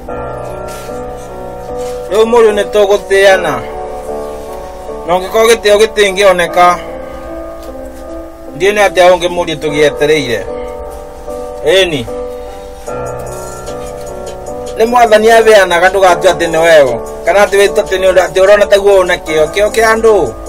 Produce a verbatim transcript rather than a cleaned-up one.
Riu muri ni tugutiana. No ngiko gitio gitingioneka. Ndiene atia ungi muri tugietereire. Eni. Ni mwathani abeanaga ndugatue ati ni wewe. Kana ati wita ati ni ati urona taguo na kio kio kia andu.